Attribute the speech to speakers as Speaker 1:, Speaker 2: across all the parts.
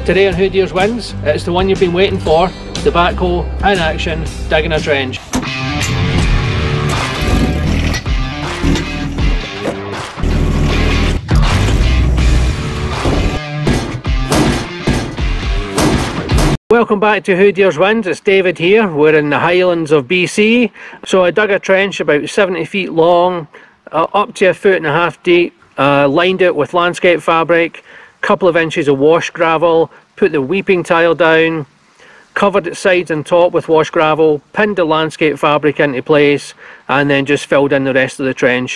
Speaker 1: Today on Who Dares Wins, it's the one you've been waiting for, the backhoe in action, digging a trench. Welcome back to Who Dares Wins, it's David here. We're in the Highlands of BC. So I dug a trench about 70 feet long, up to 1.5 feet deep, lined it with landscape fabric, couple of inches of wash gravel, put the weeping tile down, covered its sides and top with wash gravel, pinned the landscape fabric into place, and then just filled in the rest of the trench.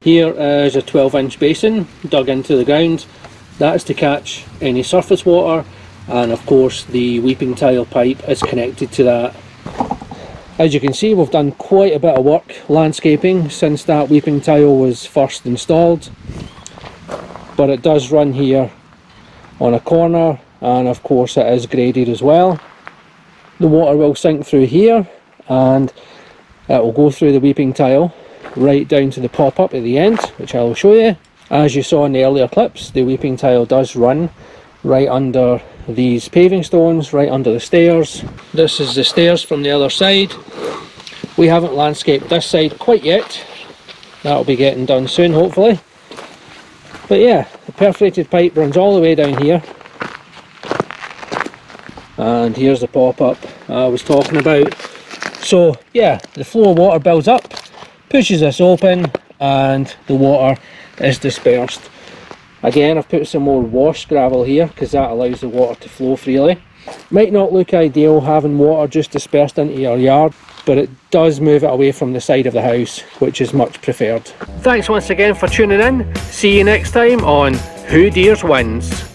Speaker 1: Here is a 12-inch basin dug into the ground. That's to catch any surface water, and of course the weeping tile pipe is connected to that. As you can see, we've done quite a bit of work landscaping since that weeping tile was first installed, but it does run here on a corner, and of course it is graded as well. The water will sink through here and it will go through the weeping tile right down to the pop-up at the end, which I will show you. As you saw in the earlier clips, the weeping tile does run right under these paving stones, right under the stairs. This is the stairs from the other side. We haven't landscaped this side quite yet. That'll be getting done soon, hopefully. But yeah, the perforated pipe runs all the way down here. And here's the pop-up I was talking about. So yeah, the flow of water builds up, pushes this open, and the water is dispersed. Again, I've put some more wash gravel here because that allows the water to flow freely. Might not look ideal having water just dispersed into your yard, but it does move it away from the side of the house, which is much preferred. Thanks once again for tuning in. See you next time on Who Deere Wins.